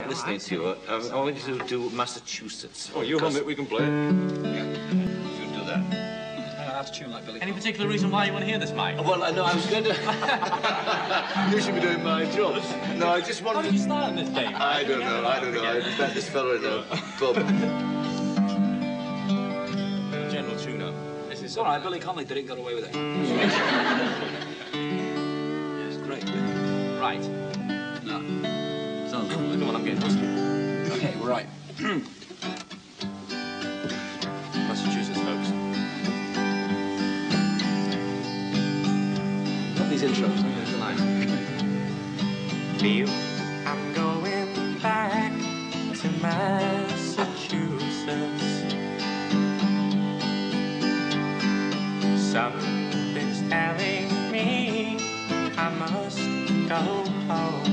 listening to you. I want you to do Massachusetts. Oh, you hum it, we can play it. Yeah. You do that. That's a tune like Billy. Any particular reason why you want to hear this, Mike? Well, I know I was going to... You should be doing my job. No, I just wanted... How did you start on this game? I don't know. I met this fella in a pub. General tune-up. This It's all right. Billy Connolly did it and got away with it. It's great. Right. No. Sounds lovely. Come on, I'm getting husky. Okay, we're right. Massachusetts, folks. Got these intros. Here's the line. Feel I'm going back to Massachusetts. Something's telling me I must go home.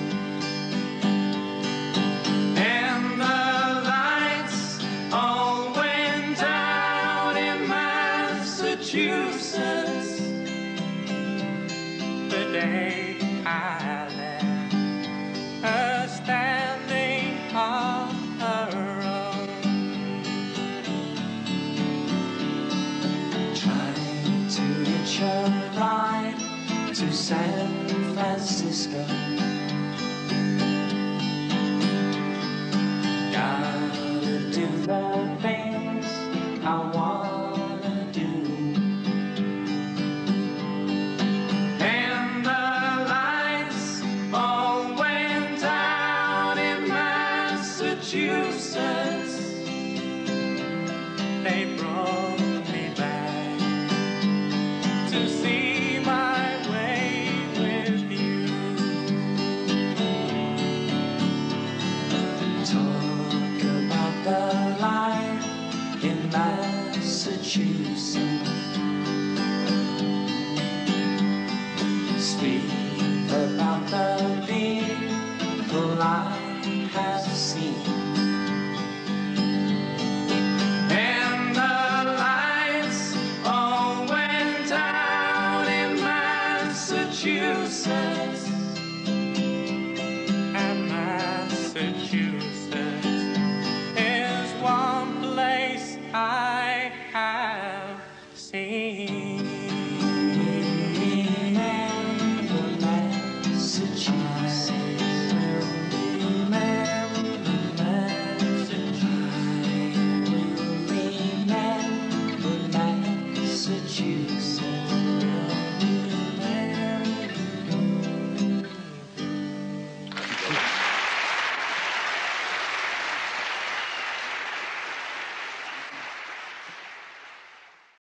And the lights all went out in Massachusetts the day I left her standing on her own, trying to hitch a ride to San Francisco. Gotta do the things I wanna do. And the lights all went out in Massachusetts. They brought me back to see my way with you. Talk about the life in Massachusetts. Speak about the people I have seen. And the lights all went out in Massachusetts. And Massachusetts.